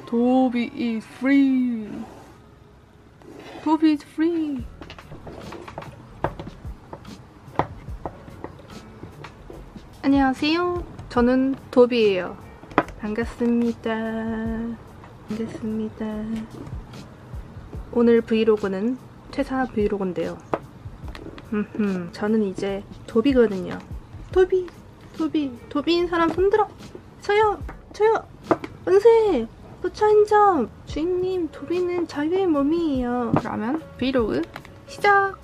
도비 is free. 도비 is free. 안녕하세요. 저는 도비예요. 반갑습니다. 반갑습니다. 오늘 브이로그는 퇴사 브이로그인데요. 저는 이제 도비거든요. 도비인 사람 손들어. 저요. 은세. 도차 인정. 주인님, 도비는 자유의 몸이에요. 그러면 브이로그 시작.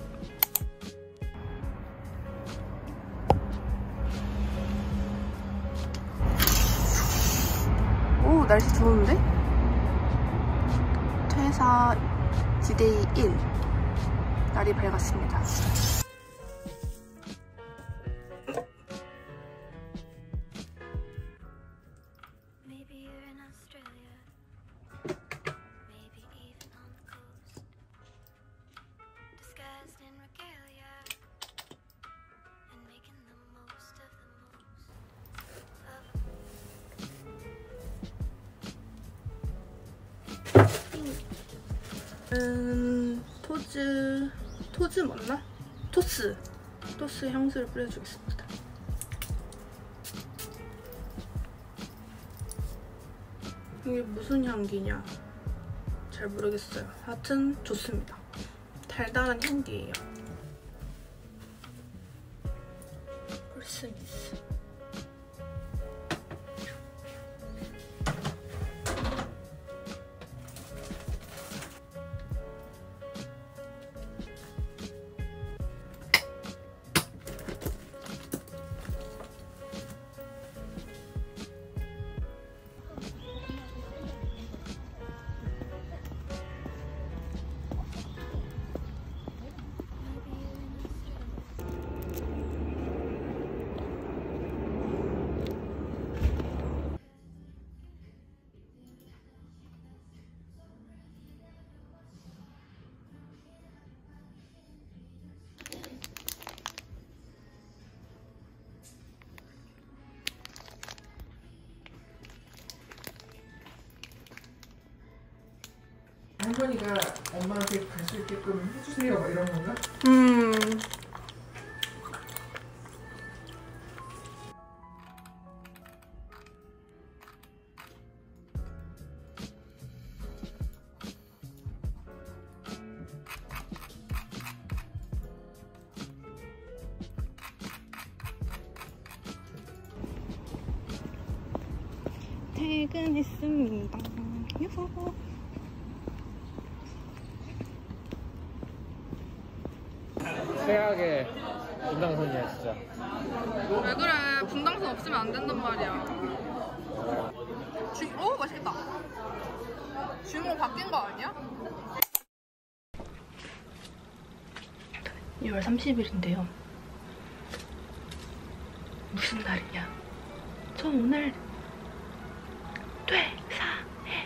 오, 날씨 좋은데? 퇴사 디데이 1. 날이 밝았습니다. 토즈 맞나? 토스 향수를 뿌려주겠습니다. 이게 무슨 향기냐 잘 모르겠어요. 하여튼 좋습니다. 달달한 향기예요. 벌써 있어. 할머니가 엄마한테 갈 수 있게끔 해주세요 막 이런 건가? 퇴근했습니다. 유후. 최악의 분당선이야 진짜. 왜 그래? 분당선 없으면 안 된단 말이야. 오, 맛있겠다. 주인공 바뀐 거 아니야? 6월 30일인데요. 무슨 날이냐? 저 오늘 퇴사해요.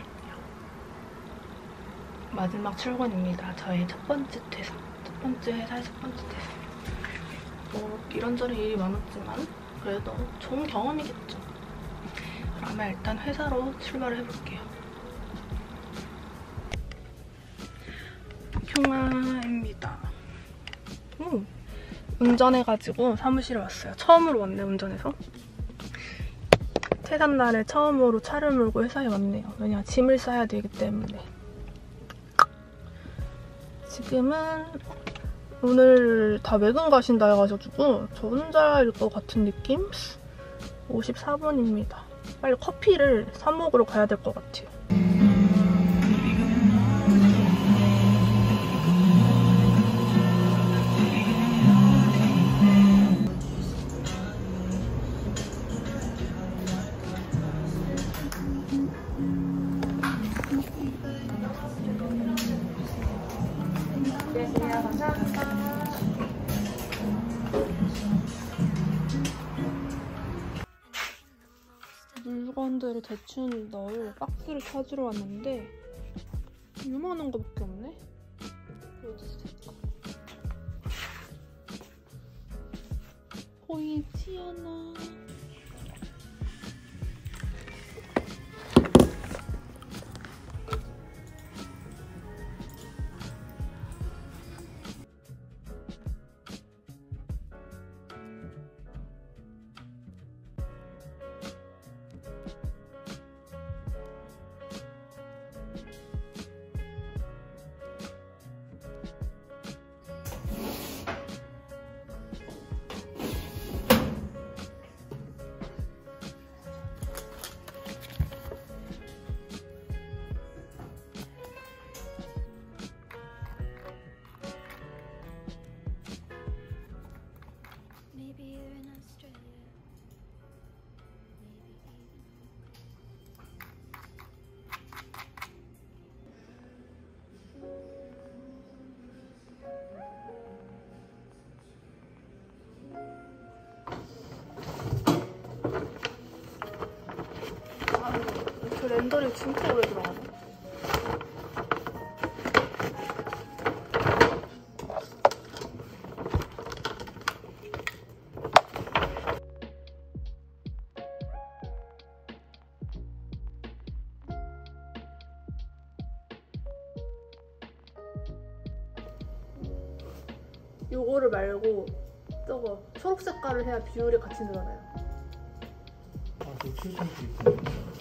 마지막 출근입니다. 저의 첫 번째 퇴사. 회사의 첫 번째 퇴사. 뭐 이런저런 일이 많았지만 그래도 좋은 경험이겠죠. 그러면 일단 회사로 출발을 해볼게요. 평화입니다. 운전해가지고 사무실에 왔어요. 처음으로 왔네, 운전해서. 퇴사날에 처음으로 차를 몰고 회사에 왔네요. 왜냐, 짐을 싸야 되기 때문에. 지금은 오늘 다 외근 가신다 해가지고 저 혼자일 것 같은 느낌? 54분입니다. 빨리 커피를 사 먹으러 가야 될 것 같아요. 물건들을 대충 넣을 박스를 찾으러 왔는데 요만한 거밖에 없네? 어디 있을까? 보이지 않아. 렌더링 진짜 오래 들어가네. 요거를 말고 저거 초록 색깔을 해야 비율이 같이 늘어나요. 아, 저 칠성도 있고.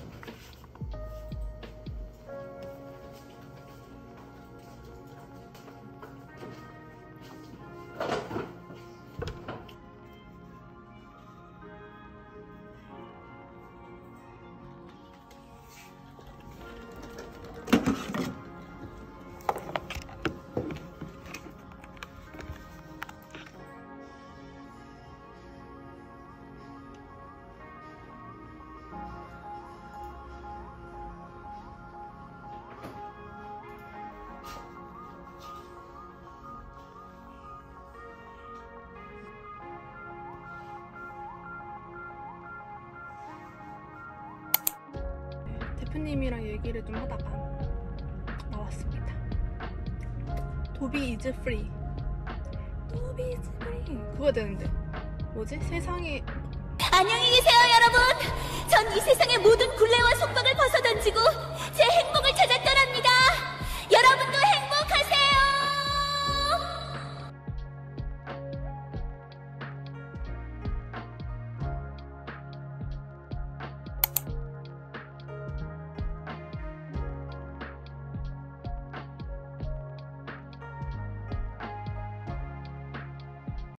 대표님이랑 얘기를 좀 하다가 나왔습니다. 도비 이즈 프리. 도비 이즈 프리. 그거 되는데 뭐지? 세상에 안녕히 계세요, 여러분. 전 이 세상의 모든 굴레와 속박을 벗어던지고 제 행복을 찾아